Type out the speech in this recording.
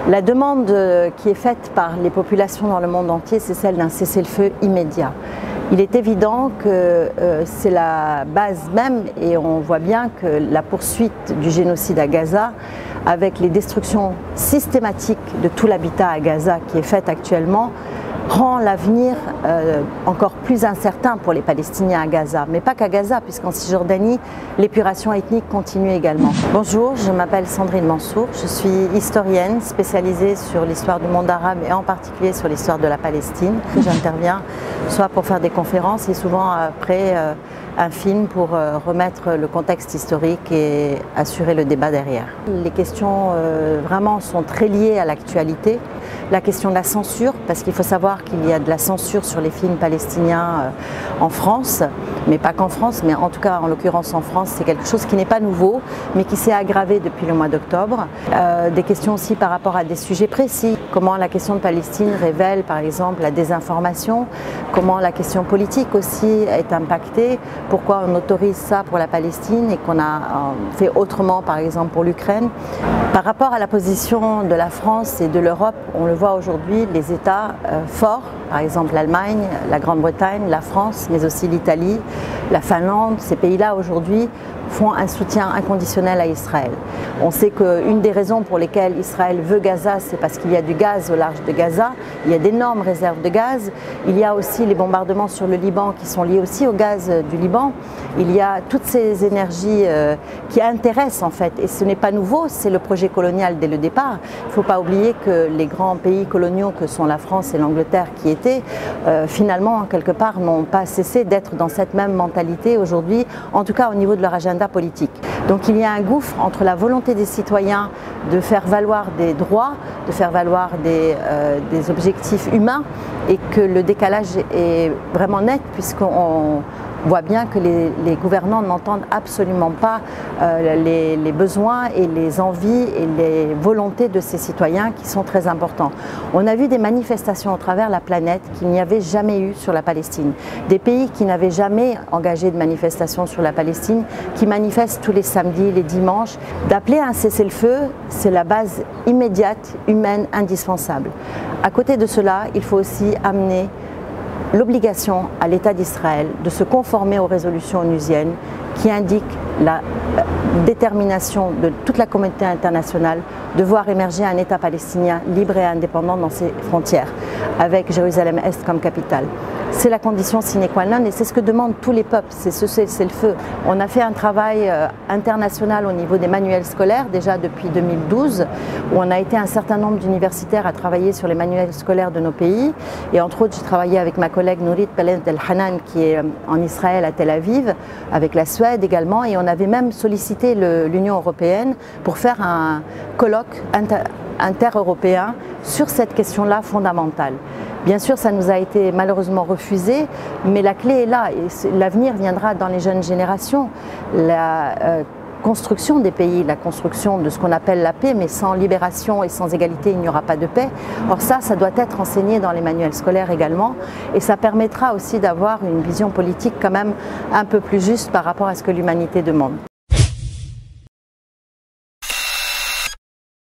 La demande qui est faite par les populations dans le monde entier, c'est celle d'un cessez-le-feu immédiat. Il est évident que c'est la base même, et on voit bien que la poursuite du génocide à Gaza, avec les destructions systématiques de tout l'habitat à Gaza qui est faite actuellement, rend l'avenir encore plus incertain pour les Palestiniens à Gaza. Mais pas qu'à Gaza, puisqu'en Cisjordanie, l'épuration ethnique continue également. Bonjour, je m'appelle Sandrine Mansour, je suis historienne spécialisée sur l'histoire du monde arabe et en particulier sur l'histoire de la Palestine. J'interviens soit pour faire des conférences et souvent après un film pour remettre le contexte historique et assurer le débat derrière. Les questions vraiment sont très liées à l'actualité. La question de la censure, parce qu'il faut savoir qu'il y a de la censure sur les films palestiniens en France, mais pas qu'en France, mais en tout cas en l'occurrence en France, c'est quelque chose qui n'est pas nouveau, mais qui s'est aggravé depuis le mois d'octobre. Des questions aussi par rapport à des sujets précis, comment la question de Palestine révèle par exemple la désinformation, comment la question politique aussi est impactée, pourquoi on autorise ça pour la Palestine et qu'on a fait autrement par exemple pour l'Ukraine. Par rapport à la position de la France et de l'Europe, on le voit aujourd'hui, les États forts, par exemple l'Allemagne, la Grande-Bretagne, la France, mais aussi l'Italie, la Finlande, ces pays-là aujourd'hui font un soutien inconditionnel à Israël. On sait qu'une des raisons pour lesquelles Israël veut Gaza, c'est parce qu'il y a du gaz au large de Gaza, il y a d'énormes réserves de gaz, il y a aussi les bombardements sur le Liban qui sont liés aussi au gaz du Liban, il y a toutes ces énergies qui intéressent en fait, et ce n'est pas nouveau, c'est le projet colonial dès le départ. Il ne faut pas oublier que les grands pays coloniaux que sont la France et l'Angleterre qui étaient, finalement quelque part n'ont pas cessé d'être dans cette même mentalité aujourd'hui, en tout cas au niveau de leur agenda politique. Donc il y a un gouffre entre la volonté des citoyens de faire valoir des droits, de faire valoir des objectifs humains, et que le décalage est vraiment net puisqu'on voit bien que les gouvernants n'entendent absolument pas les besoins et les envies et les volontés de ces citoyens qui sont très importants. On a vu des manifestations à travers la planète qu'il n'y avait jamais eu sur la Palestine. Des pays qui n'avaient jamais engagé de manifestations sur la Palestine, qui manifestent tous les samedis, les dimanches. D'appeler à un cessez-le-feu, c'est la base immédiate, humaine, indispensable. À côté de cela, il faut aussi amener l'obligation à l'État d'Israël de se conformer aux résolutions onusiennes qui indiquent la détermination de toute la communauté internationale de voir émerger un État palestinien libre et indépendant dans ses frontières, avec Jérusalem-Est comme capitale. C'est la condition sine qua non et c'est ce que demandent tous les peuples, c'est ce cessez-le-feu. On a fait un travail international au niveau des manuels scolaires déjà depuis 2012 où on a été un certain nombre d'universitaires à travailler sur les manuels scolaires de nos pays et entre autres j'ai travaillé avec ma collègue Nourit Beled El Hanan qui est en Israël à Tel Aviv, avec la Suède également, et on avait même sollicité l'Union européenne pour faire un colloque inter-européen sur cette question-là fondamentale. Bien sûr, ça nous a été malheureusement refusé, mais la clé est là et l'avenir viendra dans les jeunes générations. La construction des pays, la construction de ce qu'on appelle la paix, mais sans libération et sans égalité, il n'y aura pas de paix. Or ça doit être enseigné dans les manuels scolaires également, et ça permettra aussi d'avoir une vision politique quand même un peu plus juste par rapport à ce que l'humanité demande.